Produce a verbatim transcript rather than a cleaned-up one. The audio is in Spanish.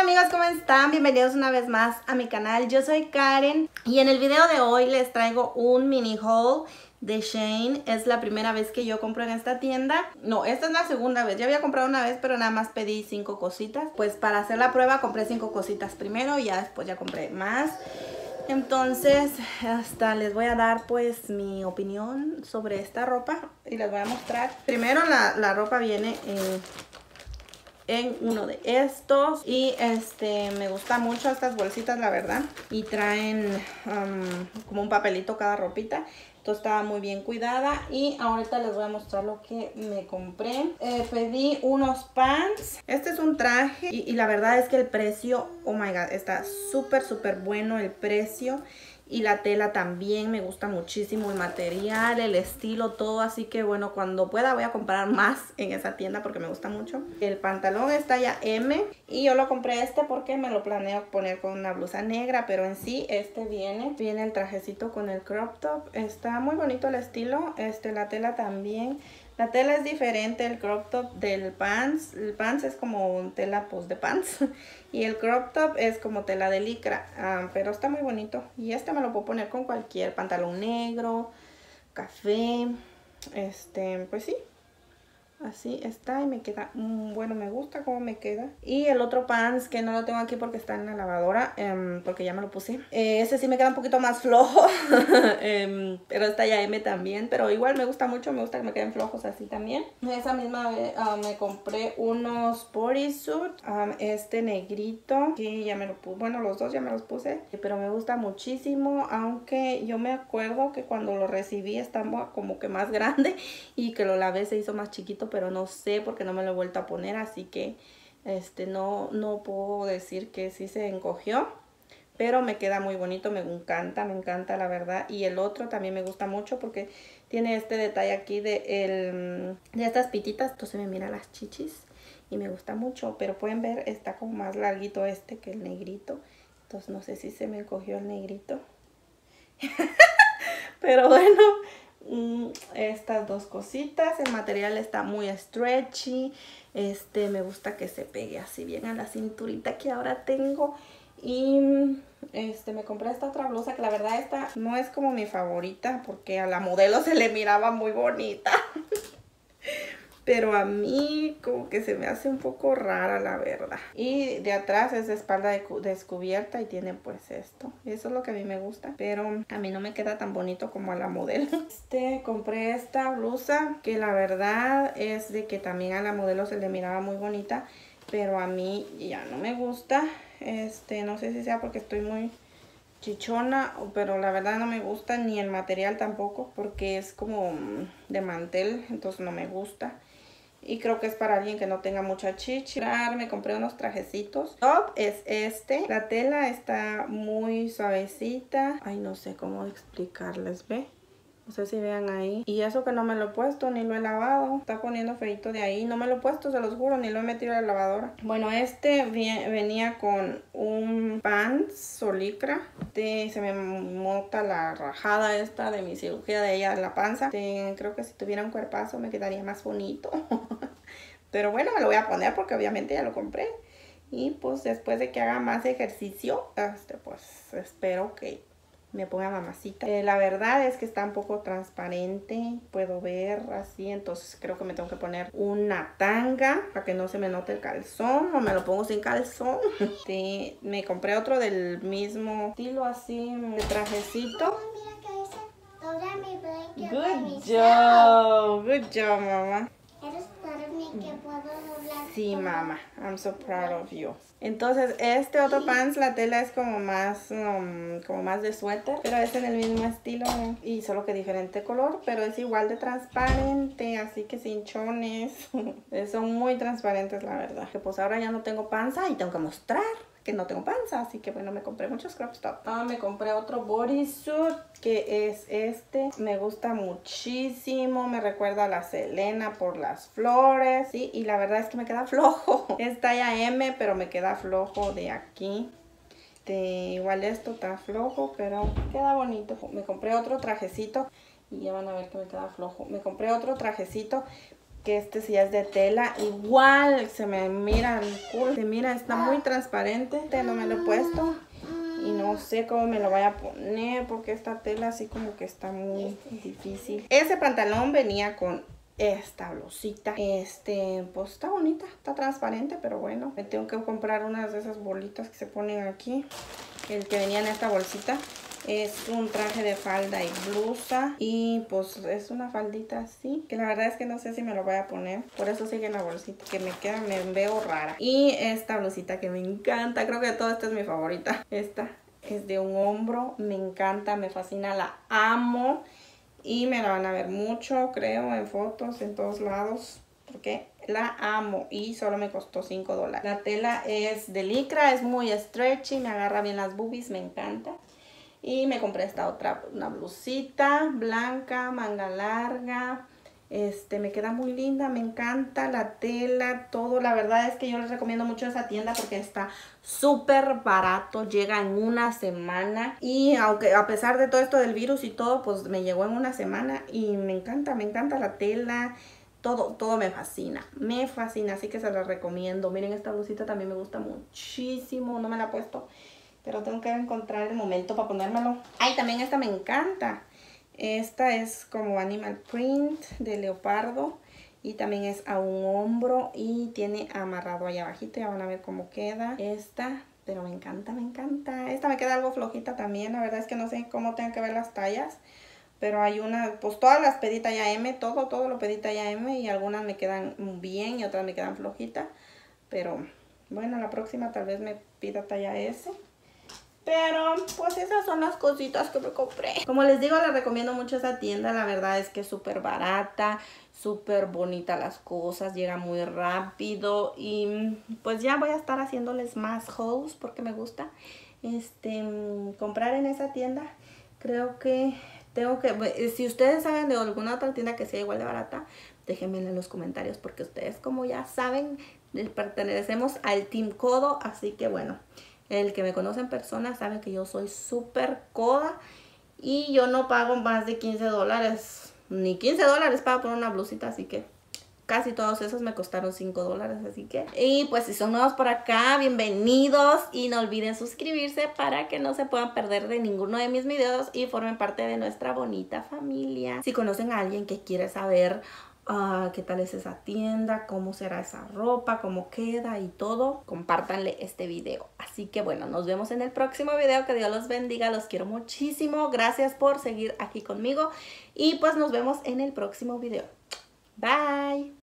amigos, ¿cómo están? Bienvenidos una vez más a mi canal. Yo soy Karen y en el video de hoy les traigo un mini haul de Shein. Es la primera vez que yo compro en esta tienda. No, esta es la segunda vez. Ya había comprado una vez, pero nada más pedí cinco cositas. Pues para hacer la prueba compré cinco cositas primero y ya después ya compré más. Entonces, hasta les voy a dar pues mi opinión sobre esta ropa y les voy a mostrar. Primero la, la ropa viene en... en uno de estos y este me gusta mucho estas bolsitas, la verdad, y traen um, como un papelito cada ropita. Entonces estaba muy bien cuidada y ahorita les voy a mostrar lo que me compré. Eh, pedí unos pants. Este es un traje y, y la verdad es que el precio, oh my god, está súper súper bueno el precio. Y la tela también me gusta muchísimo, el material, el estilo, todo. Así que bueno, cuando pueda voy a comprar más en esa tienda porque me gusta mucho. El pantalón es talla eme y yo lo compré este porque me lo planeo poner con una blusa negra. Pero en sí este viene, viene el trajecito con el crop top. Está muy bonito el estilo, este, la tela también. La tela es diferente, el crop top del pants. El pants es como tela pues de pants. Y el crop top es como tela de licra. Uh, pero está muy bonito. Y este me lo puedo poner con cualquier pantalón negro, café. Este, pues sí. Así está y me queda, mmm, bueno, me gusta cómo me queda. Y el otro pants que no lo tengo aquí porque está en la lavadora, um, porque ya me lo puse. Eh, ese sí me queda un poquito más flojo, um, pero está ya eme también. Pero igual me gusta mucho, me gusta que me queden flojos así también. Esa misma vez uh, me compré unos bodysuit, um, este negrito, que ya me lo puse, bueno, los dos ya me los puse. Pero me gusta muchísimo, aunque yo me acuerdo que cuando lo recibí estaba como que más grande y que lo lavé se hizo más chiquito. Pero no sé porque no me lo he vuelto a poner, así que este no, no puedo decir que sí se encogió, pero me queda muy bonito, me encanta, me encanta la verdad. Y el otro también me gusta mucho porque tiene este detalle aquí de, el, de estas pititas, entonces me mira las chichis y me gusta mucho. Pero pueden ver, está como más larguito este que el negrito, entonces no sé si se me encogió el negrito. Pero bueno, estas dos cositas. El material está muy stretchy. Este, me gusta que se pegue así bien a la cinturita que ahora tengo. Y este, me compré esta otra blusa que la verdad esta no es como mi favorita porque a la modelo se le miraba muy bonita. Pero a mí como que se me hace un poco rara, la verdad. Y de atrás es de espalda de descubierta y tiene pues esto. Eso es lo que a mí me gusta. Pero a mí no me queda tan bonito como a la modelo. Este, compré esta blusa que la verdad es de que también a la modelo se le miraba muy bonita. Pero a mí ya no me gusta. Este, no sé si sea porque estoy muy chichona, pero la verdad no me gusta, ni el material tampoco, porque es como de mantel, entonces no me gusta. Y creo que es para alguien que no tenga mucha chichi. Me compré unos trajecitos. El top es este. La tela está muy suavecita. Ay, no sé cómo explicarles, ¿ve? No sé si vean ahí. Y eso que no me lo he puesto, ni lo he lavado. Está poniendo feito de ahí. No me lo he puesto, se los juro, ni lo he metido a la lavadora. Bueno, este venía con un pants o licra. Este, se me mota la rajada esta de mi cirugía de ella en la panza. Este, creo que si tuviera un cuerpazo me quedaría más bonito. Pero bueno, me lo voy a poner porque obviamente ya lo compré. Y pues después de que haga más ejercicio, este, pues espero que me ponga mamacita. Eh, la verdad es que está un poco transparente, puedo ver así, entonces creo que me tengo que poner una tanga para que no se me note el calzón, o me lo pongo sin calzón. Sí, me compré otro del mismo estilo así, de trajecito. Good job, good job, mamá. ¿Eres proud of me que puedo doblar? Sí, mamá, I'm so proud of you. Entonces, este otro pants, la tela es como más, um, como más de suéter, pero es en el mismo estilo y solo que diferente color, pero es igual de transparente, así que sin chones. Son muy transparentes, la verdad. Que pues ahora ya no tengo panza y tengo que mostrar que no tengo panza, así que bueno, me compré muchos crop top. Ah, me compré otro bodysuit que es este, me gusta muchísimo, me recuerda a la Selena por las flores, sí, y la verdad es que me queda flojo. Es talla eme, pero me queda flojo de aquí. De, igual esto está flojo, pero queda bonito. Me compré otro trajecito y ya van a ver que me queda flojo. Me compré otro trajecito que este sí es de tela. Igual se me mira el culo. Se mira, está muy transparente. Este no me lo he puesto. Y no sé cómo me lo voy a poner porque esta tela así como que está muy difícil. Ese pantalón venía con esta blusita. Este, pues está bonita, está transparente, pero bueno. Me tengo que comprar unas de esas bolitas que se ponen aquí. El que venía en esta bolsita. Es un traje de falda y blusa. Y pues es una faldita así, que la verdad es que no sé si me lo voy a poner. Por eso sigue en la bolsita, que me queda, me veo rara. Y esta blusita que me encanta. Creo que toda esta es mi favorita. Esta es de un hombro. Me encanta, me fascina, la amo. Y me la van a ver mucho, creo, en fotos, en todos lados. Porque la amo y solo me costó cinco dólares. La tela es de licra, es muy stretchy, me agarra bien las boobies, me encanta. Y me compré esta otra, una blusita blanca, manga larga. Este, me queda muy linda, me encanta la tela, todo. La verdad es que yo les recomiendo mucho esa tienda porque está súper barato, llega en una semana. Y aunque a pesar de todo esto del virus y todo, pues me llegó en una semana. Y me encanta, me encanta la tela. Todo, todo me fascina, me fascina, así que se la recomiendo. Miren, esta blusita también me gusta muchísimo, no me la he puesto, pero tengo que encontrar el momento para ponérmelo. Ay, también esta me encanta. Esta es como animal print de leopardo y también es a un hombro y tiene amarrado allá abajito. Ya van a ver cómo queda esta, pero me encanta, me encanta. Esta me queda algo flojita también, la verdad es que no sé cómo tengo que ver las tallas. Pero hay una, pues todas las pedí talla M, todo, todo lo pedí talla M y algunas me quedan bien y otras me quedan flojitas. Pero bueno, la próxima tal vez me pida talla S. Pero pues esas son las cositas que me compré. Como les digo, les recomiendo mucho esa tienda. La verdad es que es súper barata, súper bonita las cosas, llega muy rápido. Y pues ya voy a estar haciéndoles más hauls porque me gusta este comprar en esa tienda. Creo que tengo que, si ustedes saben de alguna otra tienda que sea igual de barata, déjenme en los comentarios porque ustedes, como ya saben, pertenecemos al Team Codo. Así que bueno, el que me conoce en persona sabe que yo soy súper coda y yo no pago más de quince dólares, ni quince dólares pago por una blusita, así que casi todos esos me costaron cinco dólares, así que... Y pues si son nuevos por acá, bienvenidos. Y no olviden suscribirse para que no se puedan perder de ninguno de mis videos y formen parte de nuestra bonita familia. Si conocen a alguien que quiere saber uh, qué tal es esa tienda, cómo será esa ropa, cómo queda y todo, compártanle este video. Así que bueno, nos vemos en el próximo video. Que Dios los bendiga, los quiero muchísimo. Gracias por seguir aquí conmigo y pues nos vemos en el próximo video. Bye.